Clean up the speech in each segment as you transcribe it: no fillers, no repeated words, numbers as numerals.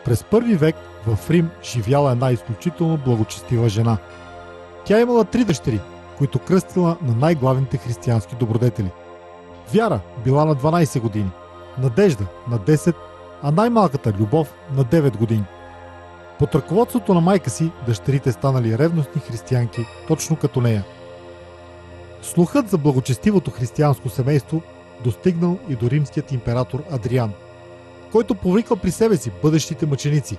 През първи век в Рим живяла една изключително благочестива жена. Тя имала 3 дъщери, които кръстила на най-главните християнски добродетели. Вяра била на 12 години, надежда на 10, а най-малката любов на 9 години. Под ръководството на майка си дъщерите станали ревностни християнки, точно като нея. Слухът за благочестивото християнско семейство достигнал и до римският император Адриан, който повикал при себе си бъдещите мъченици.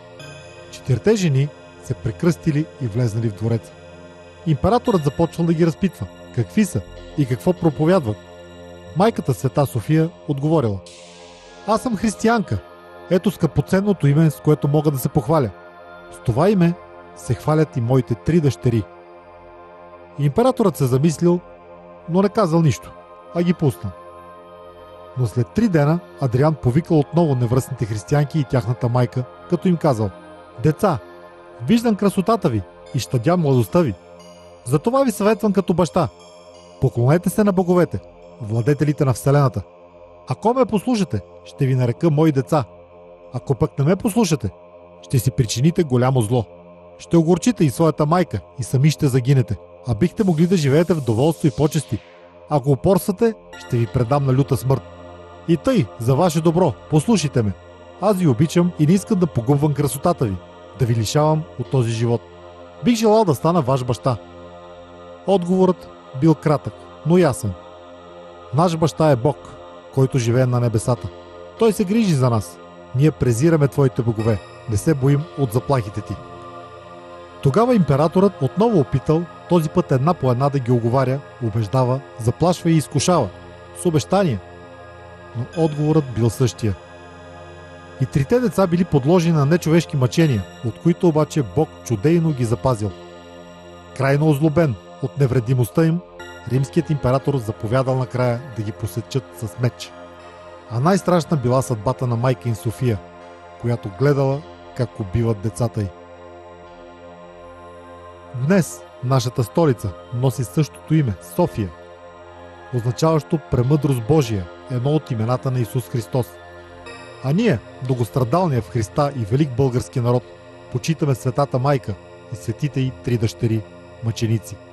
4 жени се прекръстили и влезнали в двореца. Императорът започвал да ги разпитва какви са и какво проповядват. Майката Света София отговорила: аз съм християнка. Ето скъпоценното име, с което мога да се похваля. С това име се хвалят и моите 3 дъщери. Императорът се замислил, но не казал нищо, а ги пуснал. Но след 3 дена Адриан повикал отново невръстните християнки и тяхната майка, като им казал: деца, виждам красотата ви и щадя младостта ви. Затова ви съветвам като баща. Поклонете се на боговете, владетелите на вселената. Ако ме послушате, ще ви нарека мои деца. Ако пък не ме послушате, ще си причините голямо зло. Ще огорчите и своята майка и сами ще загинете, а бихте могли да живеете в доволство и почести. Ако упорствате, ще ви предам на люта смърт. И тъй, за ваше добро, послушайте ме. Аз ви обичам и не искам да погубвам красотата ви, да ви лишавам от този живот. Бих желал да стана ваш баща. Отговорът бил кратък, но ясен. Наш баща е Бог, който живее на небесата. Той се грижи за нас. Ние презираме твоите богове. Не се боим от заплахите ти. Тогава императорът отново опитал, този път една по една да ги оговаря, убеждава, заплашва и изкушава. С обещания. Но отговорът бил същия. И 3 деца били подложени на нечовешки мъчения, от които обаче Бог чудейно ги запазил. Крайно озлобен от невредимостта им, римският император заповядал накрая да ги посечат с меч. А най-страшна била съдбата на майка им София, която гледала как убиват децата й. Днес нашата столица носи същото име – София, означаващо премъдрост Божия, едно от имената на Исус Христос. А ние, многострадалния в Христа и велик български народ, почитаме Светата майка и светите й 3 дъщери, мъченици.